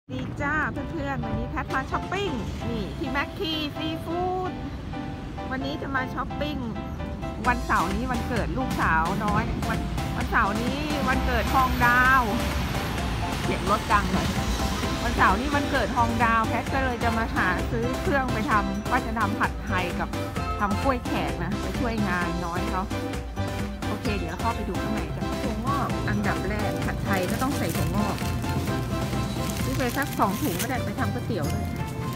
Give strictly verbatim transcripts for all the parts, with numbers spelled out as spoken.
ดีจ้าเพื่อนๆวันนี้แพทมาช้อปปิ้งนี่ที่แม็กคีซีฟู้ดวันนี้จะมาช้อปปิ้งวันเสาร์นี้วันเกิดลูกสาวน้อยวันวันเสาร์นี้วันเกิดทองดาวเสียงรถดังเลยวันเสาร์นี้วันเกิดทองดาวแพทก็เลยจะมาหาซื้อเครื่องไปทำว่าจะทำผัดไทยกับทำกล้วยแขกนะไปช่วยงานน้อยเขาโอเคเดี๋ยวเข้าไปดูข้างในกันถั่วงอกอันดับแรกผัดไทยก็ต้องใส่ถั่วงอกซื้อไปสักสองถุงก็ได้ไปทำก๋วยเตี๋ยวเลย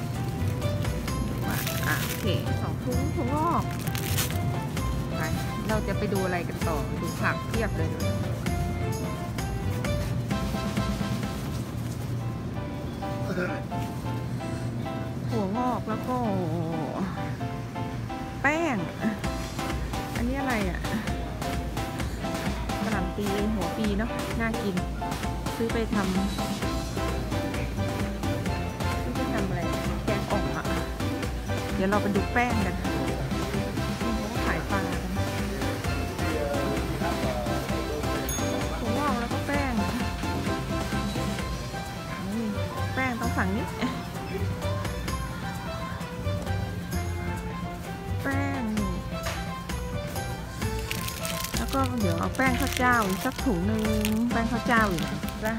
อ่ะโอเคสองถุงถั่วงอกไปเราจะไปดูอะไรกันต่อดูผักเทียบเลยถั่วงอกแล้วก็แป้งอันนี้อะไรอ่ะกระหล่ำปีหัวปีเนาะน่ากินซื้อไปทำซื้อไปทำอะไรแกงอ่อมอ่ะเดี๋ยวเราไปดูแป้งกันขายปลากันถั่วงอกแล้วก็แป้งนี่แป้งต้องสั่งนิดแป้งแล้วก็เดี๋ยวเอาแป้งข้าวเจ้าอีกสักถุงหนึ่งแป้งข้าวเจ้าอีกนะ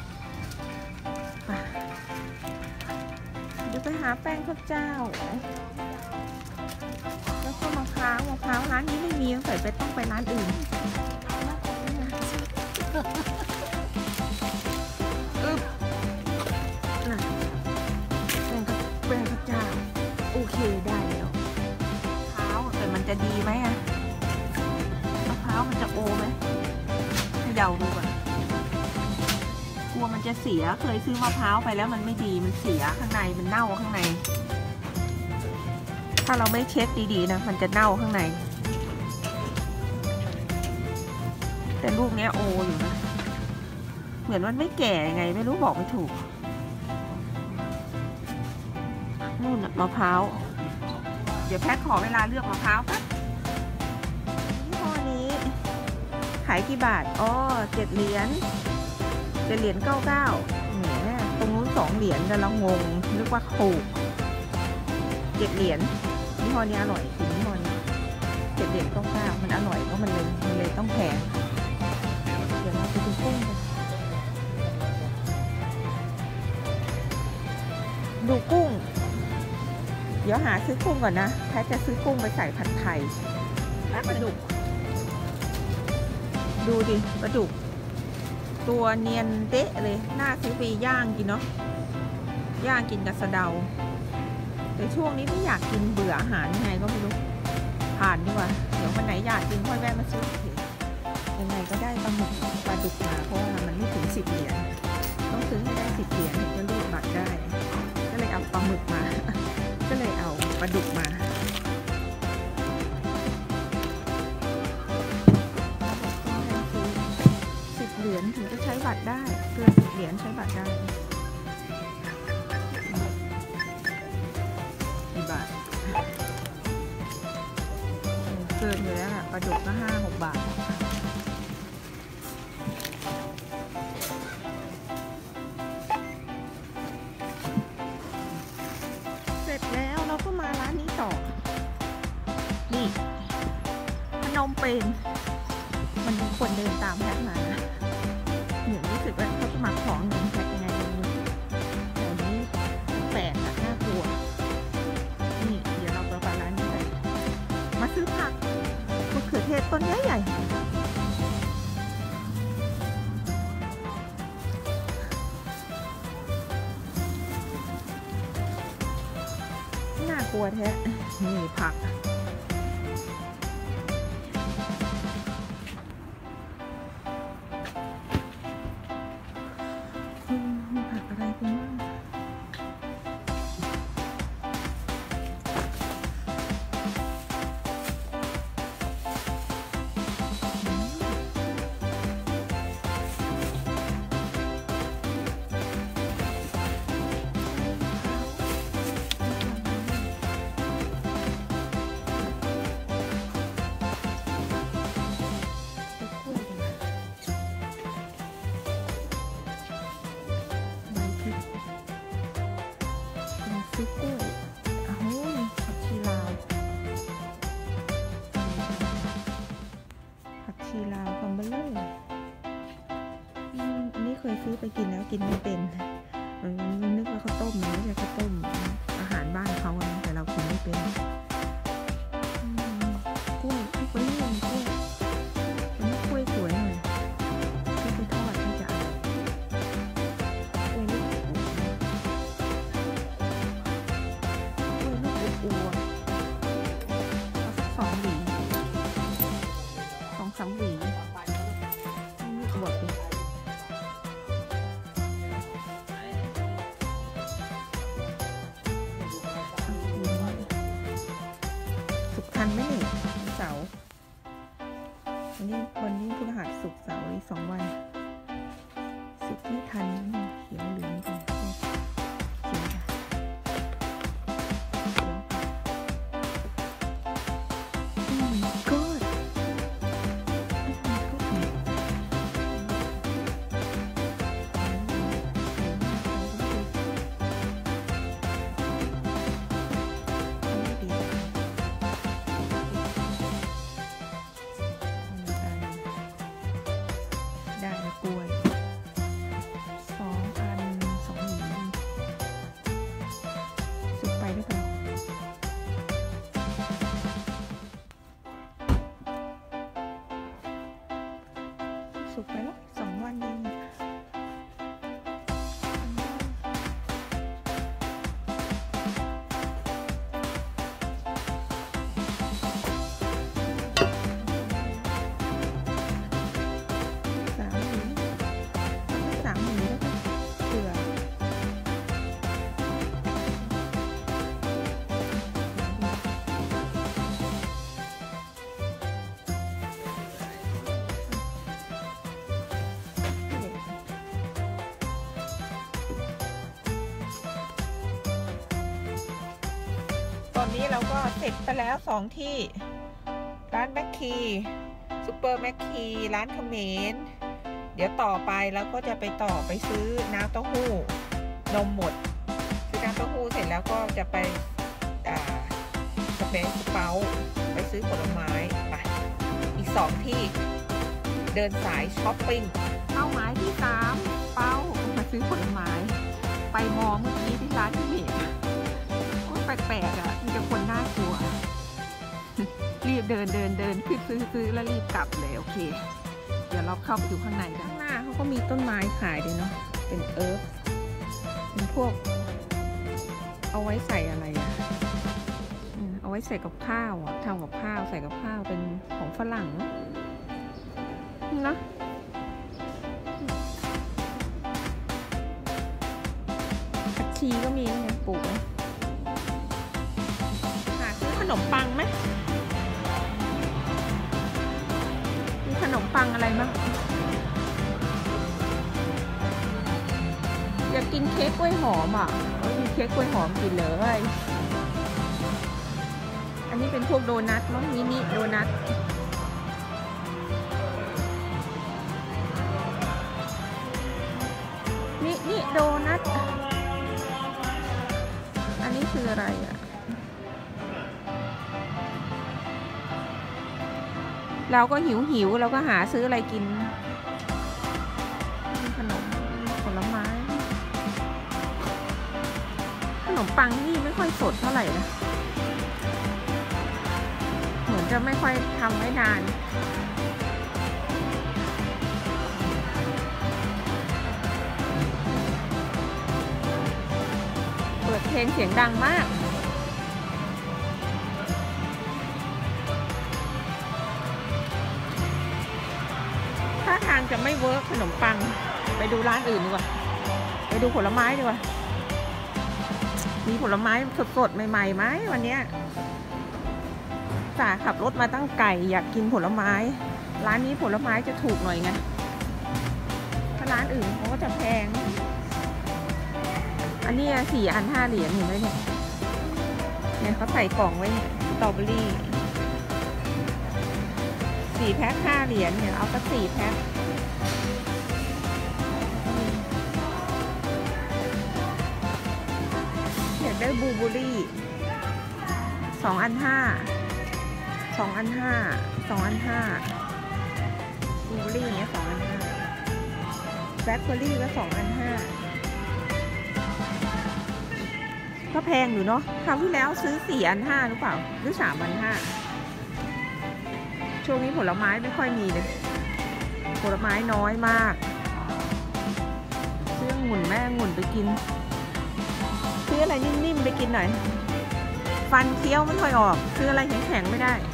เดี๋ยวไปหาแป้งข้าวเจ้าแล้วก็มะพร้าวมะพร้าวร้านนี้ไม่มีต้องใส่ไปต้องไปร้านอื่นอึ๊บน่ะแป้งข้าวแป้งข้าวเจ้าโอเคได้แล้วมะพร้าวแต่มันจะดีไหมอะมะพร้าวมันจะโอไหมให้เดาดูก่อนกลัวมันจะเสียเคยซื้อมะพร้าวไปแล้วมันไม่ดีมันเสียข้างในมันเน่าข้างในถ้าเราไม่เช็คดีๆนะมันจะเน่าข้างในแต่ลูกเนี้ยโออยู่นะเหมือนมันไม่แก่ยังไงไม่รู้บอกไม่ถูกนู่นมะพร้าวเดี๋ยวแพทขอเวลาเลือกมะพร้าวครับยี่ห้อนี้ขายกี่บาทอ๋อเจ็ดเหรียญเจ็ดเหรียญเก้าเก้าแหมตรงนู้นสองเหรียญแต่เรางงนึกว่าถูกเจ็ดเหรียญยี่ห้อนี้อร่อยจริงยี่ห้อนี้เจ็ดเหรียญเก้าเก้ามันอร่อยเพราะมันเลยมันเลยต้องแพงเดี๋ยวเราไปดูกุ้งกันดูกุ้งเดี๋ยวหาซื้อกุ้งก่อนนะแพทจะซื้อกุ้งไปใส่ผัดไทยและปลาดุกดูดิปลาดุกตัวเนียนเด๊ะเลยน่าซื้อไปย่างกินเนาะย่างกินกับสะเดาแต่ช่วงนี้ไม่อยากกินเบื่ออาหารยังไงก็ไม่รู้ผ่านดีกว่าเดี๋ยววันไหนอยากกินค่อยแวะมาซื้อยังไงก็ได้ปลาหมึกปลาดุกมาเพราะว่ามันไม่ถึงสิบเหรียญต้องซื้อให้ได้สิบเหรียญจะรูดบัตรได้ก็เลยเอาปลาหมึกมาก็เลยเอาปลาดุกมาสิบเหรียญถึงจะใช้บัตรได้เกินสิบเหรียญใช้บัตรได้กี่บาทเกินอยู่แล้วปลาดุกก็ห้าหกบาทเสร็จแล้วเราก็มาร้านนี้ต่อนี่พนมเปญมันมีคนเดินตามแพทมาเหมือนรู้สึกว่าเขาจะมาขอเงินแพทยังไงเลยแต่นี้แปลกอะน่ากลัวนี่เดี๋ยวเราไปร้านนี้กันมาซื้อผักมะเขือเทศต้นใหญ่ๆน่ากลัวแท้นี่ผักมีผักอะไรกันบ้างกินไม่เป็นมันนึกว่าข้าวต้มมันไม่ใช่ข้าวต้มอาหารบ้านเขาแต่เรากินไม่เป็นกล้วยทุกวันนี้ยังกล้วยวันนี้กล้วยสวยหน่อยที่ไปทอดที่จะกล้วยลูกกล้วยลูกอัวเอาสักสองหวีสองสามหวีนี่บดเลยทันไหมเนี่ยเสาร์วันนี้วันนี้พฤหัสศุกร์เสาร์อีกสองวันศุกร์ไม่ทันนี่เขียวเหลืองกันเขียวค่ะอืมก็กล้วยสองอันสองหวีสุกไปหรือเปล่าสุกไปแล้วสองวันเองตอนนี้เราก็เสร็จไปแล้วสองที่ร้านแมคคีซูเปอร์แมคคีร้านเขมรเดี๋ยวต่อไปแล้วก็จะไปต่อไปซื้อน้ำเต้าหู้นมหมดซื้อน้ำเต้าหู้เสร็จแล้วก็จะไปสเปซสเปาไปซื้อผลไม้ไปอีกสองที่เดินสายช้อปปิ้งเป้าหมายที่สามเป้ามาซื้อผลไม้ไปมองเมื่อกี้ที่ร้านที่เห็นแปลกๆอ่ะมีแต่คนน่ากลัวรีบเดินเดินเดินขึ้นซื้อซื้อแล้วรีบกลับเลยโอเคเดี๋ยวเราเข้าไปดูข้างในกันข้างหน้าเขาก็มีต้นไม้ขายด้วยเนาะเป็นเอิร์ธเป็นพวกเอาไว้ใส่อะไรอ่ะเอาไว้ใส่กับข้าวอ่ะทำกับข้าวใส่กับข้าวเป็นของฝรั่งนะผักชีก็มีนะปลูกนะขนมปังไหมมีขนมปังอะไรบ้างอยากกินเค้กกล้วยหอมอ่ะมีเค้กกล้วยหอมกินเลยอันนี้เป็นพวกโดนัทมั้งมินิโดนัทนี่นี่โดนัทอันนี้คืออะไรอ่ะเราก็หิวหิวเราก็หาซื้ออะไรกินขนมผลไม้ขนมปังนี่ไม่ค่อยสดเท่าไหร่นะเหมือนจะไม่ค่อยทำไว้นานเปิดเพลงเสียงดังมากถ้าทางจะไม่เวิร์กขนมปังไปดูร้านอื่นดีกว่าไปดูผลไม้ดีกว่ามีผลไม้สดๆใหม่ๆไหมวันนี้จ่าขับรถมาตั้งไก่อยากกินผลไม้ร้านนี้ผลไม้จะถูกหน่อยไงถ้าร้านอื่นเขาก็จะแพงอันนี้สี่อันห้าเหรียญเห็นไหมเนี่ยเนี่ยเขาใส่กล่องไว้เนี่ยสตรอเบอรี่สี่แพ็คห้าเหรียญเนี่ยเอาสักสี่แพ็คอยากได้บลูเบอร์รี่สองอันห้าสองอันห้าสองอันห้าบลูเบอร์รี่เนี่ยสองอันห้าแบล็คเบอร์รี่ก็สองอันห้าก็แพงอยู่เนาะคราวที่แล้วซื้อสี่อันห้าหรือเปล่าหรือสามอันห้าช่วงนี้ผลไม้ไม่ค่อยมีเลยผลไม้น้อยมากซื้อองุ่นแม่องุ่นไปกินซื้ออะไรนิ่มๆไปกินหน่อยฟันเคี้ยวไม่ค่อยออกซื้ออะไรแข็งๆไม่ได้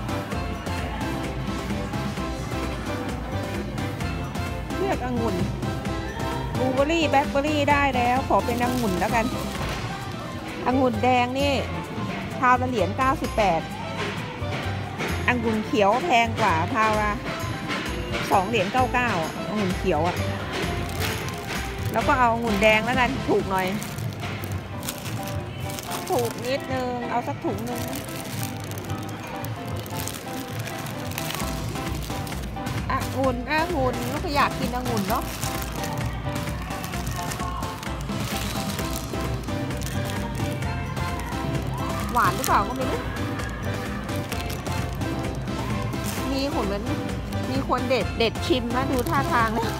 เลือกองุ่นบลูเบอร์รี่แบล็คเบอร์รี่ได้แล้วขอเป็นองุ่นแล้วกันองุ่นแดงนี่พาวละเหรียญเก้าสิบแปดองุ่นเขียวแพงกว่าพาวละสองเหรียญเก้าเก้าองุ่นเขียวอ่ะแล้วก็เอาองุ่นแดงแล้วกันถูกหน่อยถูกนิดนึงเอาสักถุงนึงองุ่นองุ่นลูกอยากกินองุ่นเนาะหวานหรือเปล่าก็ไม่รู้มีคนเหมือนมีคนเด็ดเด็ดชิมนะดูท่าทางนะ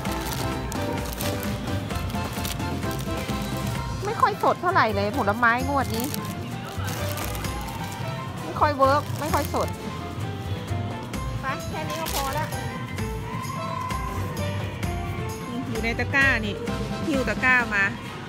ไม่ค่อยสดเท่าไหร่เลยผลไม้งวดนี้ไม่ค่อยเวิร์กไม่ค่อยสดไปแค่นี้ก็พอแล้วอยู่ในตะกร้านี่หิ้วตะกร้ามา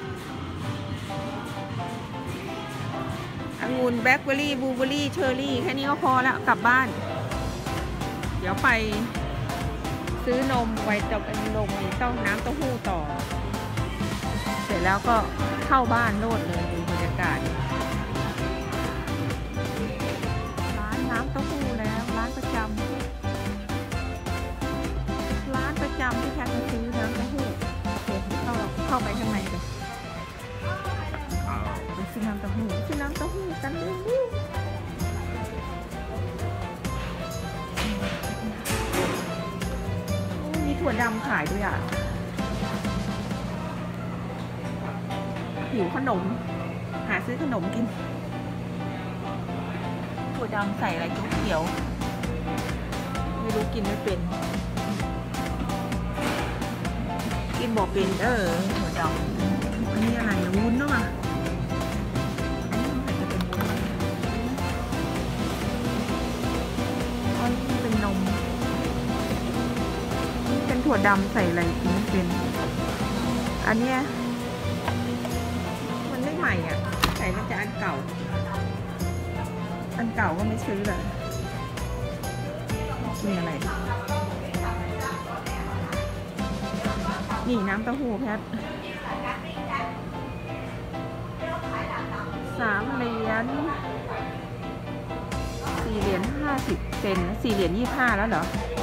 องุ่นแบล็คเบอร์รี่บลูเบอร์รี่เชอร์รี่แค่นี้ก็พอแล้วกลับบ้านเดี๋ยวไปซื้อนมไว้จะเป็นนมต้องน้ำเต้าหู้ต่อเสร็จแล้วก็เข้าบ้านโลดเลยดูบรรยากาศร้านน้ำเต้าหู้แล้วร้านประจำร้านประจำที่แค่จะซื้อน้ำเต้าหู้เดี๋ยวเข้าเข้าไปข้างในกันไปซื้อน้ำเต้าหู้ซื้อน้ำเต้าหู้กันเลยมีถั่วดำขายด้วยอ่ะหิวขนมหาซื้อขนมกินถั่วดำใส่อะไรเขียวไม่รู้กินไม่เป็นกินบอกเป็นเออถั่วดำอันนี้อะไรวุ้นเนาะอันนี้มันจะเป็นวุ้นอันนี้เป็นนมเป็นถั่วดำใส่อะไรกินไม่เป็นอันเนี้ยใหม่อ่ะใส่มันจะอันเก่าอันเก่าก็ไม่ซื้อเลยกินอะไรนี่น้ำเต้าหู้แพทสามเหรียญสี่เหรียญห้าสิบเซนสี่เหรียญยี่ห้าแล้วเหรอ